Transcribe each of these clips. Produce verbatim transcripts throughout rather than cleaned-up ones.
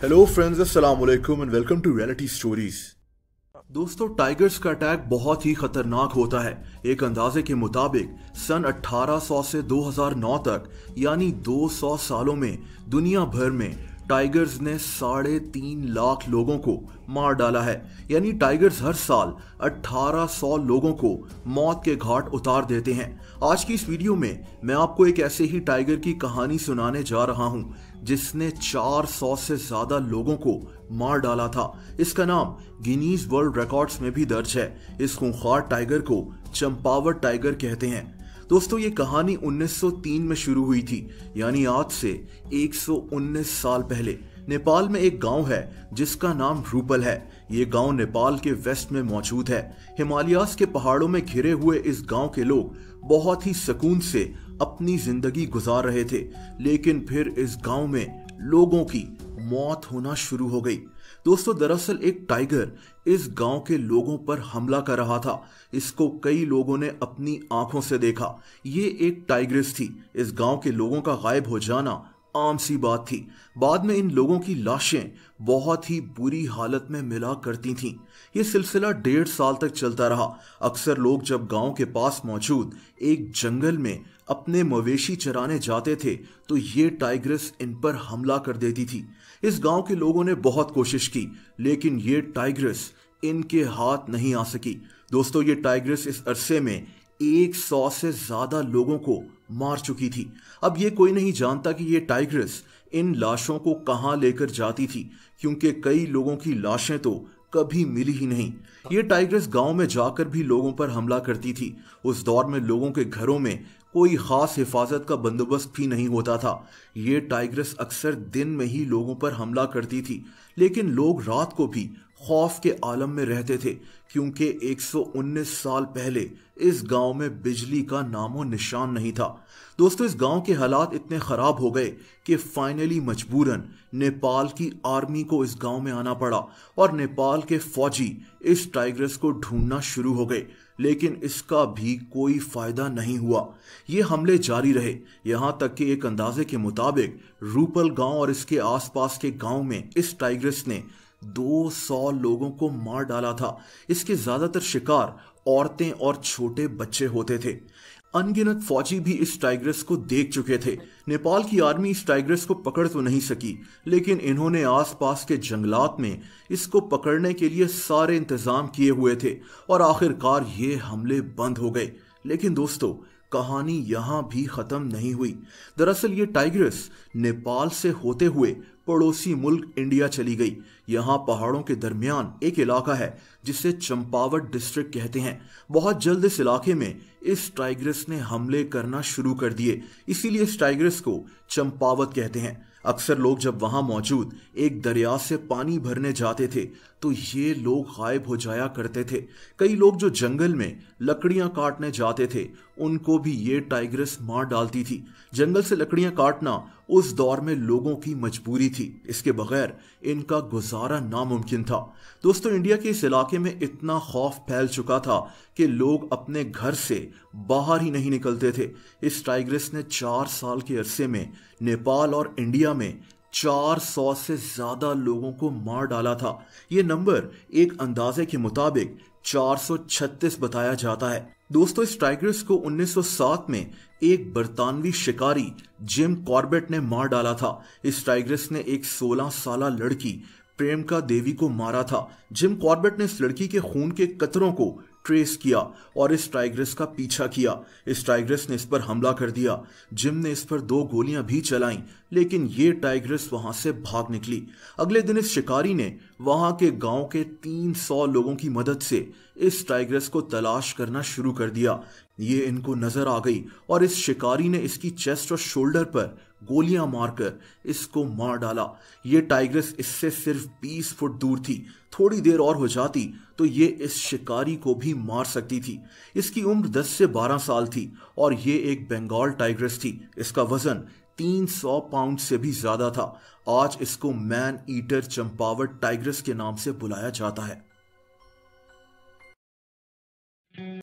Hello friends, अस्सलाम वालेकुम and welcome to reality stories. दोस्तों, टाइगर्स का अटैक बहुत ही खतरनाक होता है। एक अंदाजे के मुताबिक सन अठारह सौ से दो हज़ार नौ तक यानी दो सौ सालों में दुनिया भर में टाइगर्स ने साढ़े तीन लाख लोगों को मार डाला है। यानी टाइगर्स हर साल अठारह सौ लोगों को मौत के घाट उतार देते हैं। आज की इस वीडियो में मैं आपको एक ऐसे ही टाइगर की कहानी सुनाने जा रहा हूं जिसने चार सौ से ज्यादा लोगों को मार डाला था। इसका नाम गिनीज वर्ल्ड रिकॉर्ड्स में भी दर्ज है। इस खूंखार टाइगर को चंपावत टाइगर कहते हैं। दोस्तों, ये कहानी उन्नीस सौ तीन में शुरू हुई थी, यानी आज से एक सौ उन्नीस साल पहले। नेपाल में एक गांव है जिसका नाम रूपल है। ये गांव नेपाल के वेस्ट में मौजूद है। हिमालयास के पहाड़ों में घिरे हुए इस गांव के लोग बहुत ही सुकून से अपनी जिंदगी गुजार रहे थे, लेकिन फिर इस गांव में लोगों की मौत होना शुरू हो गई। दोस्तों, दरअसल एक टाइगर इस गांव के लोगों पर हमला कर रहा था। इसको कई लोगों ने अपनी आंखों से देखा। ये एक टाइग्रेस थी। इस गांव के लोगों का गायब हो जाना आम सी बात थी। बाद में इन लोगों की लाशें बहुत ही बुरी हालत में मिला करती थीं। ये सिलसिला डेढ़ साल तक चलता रहा। अक्सर लोग जब गांव के पास मौजूद एक जंगल में अपने मवेशी चराने जाते थे तो ये टाइग्रेस इन पर हमला कर देती थी। इस गांव के लोगों ने बहुत कोशिश की, लेकिन ये टाइग्रेस इनके हाथ नहीं आ सकी। दोस्तों, ये टाइग्रेस इस अरसे में एक सौ से ज्यादा लोगों को मार चुकी थी। अब ये कोई नहीं जानता कि ये टाइग्रेस इन लाशों को कहां लेकर जाती थी, क्योंकि कई लोगों की लाशें तो कभी मिली ही नहीं। ये टाइग्रेस गांव में जाकर भी लोगों पर हमला करती थी। उस दौर में लोगों के घरों में कोई खास हिफाजत का बंदोबस्त भी नहीं होता था। ये टाइग्रेस अक्सर दिन में ही लोगों पर हमला करती थी, लेकिन लोग रात को भी खौफ के आलम में रहते थे, क्योंकि एक सौ उन्नीस साल पहले इस गांव में बिजली का नामो निशान नहीं था। दोस्तों, इस गांव के हालात इतने खराब हो गए कि फाइनली मजबूरन नेपाल की आर्मी को इस गांव में आना पड़ा और नेपाल के फौजी इस टाइग्रेस को ढूंढना शुरू हो गए, लेकिन इसका भी कोई फायदा नहीं हुआ। ये हमले जारी रहे, यहां तक कि एक अंदाजे के मुताबिक रूपल गांव और इसके आसपास के गांव में इस टाइग्रेस ने दो सौ लोगों को मार डाला था। इसके ज्यादातर शिकार औरतें और छोटे बच्चे होते थे। अनगिनत फौजी भी इस टाइग्रेस को देख चुके थे। नेपाल की आर्मी इस टाइग्रेस को पकड़ तो नहीं सकी, लेकिन इन्होंने आसपास के जंगलात में इसको पकड़ने के लिए सारे इंतजाम किए हुए थे और आखिरकार ये हमले बंद हो गए। लेकिन दोस्तों, कहानी यहां भी खत्म नहीं हुई। दरअसल ये टाइग्रेस नेपाल से होते हुए पड़ोसी मुल्क इंडिया चली गई। यहाँ पहाड़ों के दरमियान एक इलाका है जिसे चंपावत डिस्ट्रिक्ट कहते हैं। बहुत जल्द इस इलाके में इस टाइग्रेस ने हमले करना शुरू कर दिए, इसीलिए इस टाइग्रेस को चंपावत कहते हैं। अक्सर लोग जब वहां मौजूद एक दरिया से पानी भरने जाते थे तो ये लोग गायब हो जाया करते थे। कई लोग जो जंगल में लकड़ियां काटने जाते थे उनको भी ये टाइग्रेस मार डालती थी। जंगल से लकड़ियां काटना उस दौर में लोगों की मजबूरी थी। इसके बगैर इनका गुजारा नामुमकिन था। दोस्तों, इंडिया के इस इलाके में इतना खौफ फैल चुका था कि लोग अपने घर से बाहर ही नहीं निकलते थे। इस टाइग्रेस ने चार साल के अरसे में नेपाल और इंडिया में चार सौ से ज्यादा लोगों को मार डाला था। ये नंबर एक अंदाजे के मुताबिक चार सौ छत्तीस बताया जाता है। दोस्तों, इस टाइग्रेस को उन्नीस सौ सात में एक बरतानवी शिकारी जिम कॉर्बेट ने मार डाला था। इस टाइग्रेस ने एक सोलह साल लड़की प्रेमका देवी को मारा था। जिम कॉर्बेट ने इस लड़की के खून के कतरों को ट्रेस किया और इस टाइग्रेस का पीछा किया। इस टाइग्रेस ने इस पर हमला कर दिया। जिम ने इस पर दो गोलियां भी चलाईं, लेकिन ये टाइग्रेस वहां से भाग निकली। अगले दिन इस शिकारी ने वहां के गांव के तीन सौ लोगों की मदद से इस टाइग्रेस को तलाश करना शुरू कर दिया। ये इनको नजर आ गई और इस शिकारी ने इसकी चेस्ट और शोल्डर पर गोलियां मारकर इसको मार डाला। ये टाइग्रेस इससे सिर्फ बीस फुट दूर थी। थोड़ी देर और हो जाती तो ये इस शिकारी को भी मार सकती थी। इसकी उम्र दस से बारह साल थी और ये एक बंगाल टाइग्रेस थी। इसका वजन तीन सौ पाउंड से भी ज्यादा था। आज इसको मैन ईटर चंपावत टाइग्रेस के नाम से बुलाया जाता है।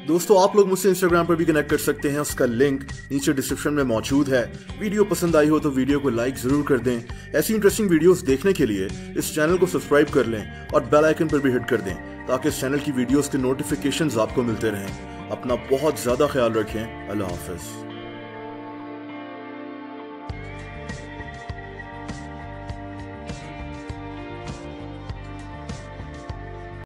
दोस्तों आप लोग मुझसे इंस्टाग्राम पर भी कनेक्ट कर सकते हैं, उसका लिंक नीचे डिस्क्रिप्शन में मौजूद है। वीडियो पसंद आई हो तो वीडियो को लाइक जरूर कर दें। ऐसी इंटरेस्टिंग वीडियोस देखने के लिए इस चैनल को सब्सक्राइब कर लें और बेल आइकन पर भी हिट कर दें ताकि इस चैनल की वीडियोस के नोटिफिकेशंस आपको मिलते रहें। अपना बहुत ज्यादा ख्याल रखें। अल्लाह हाफिज।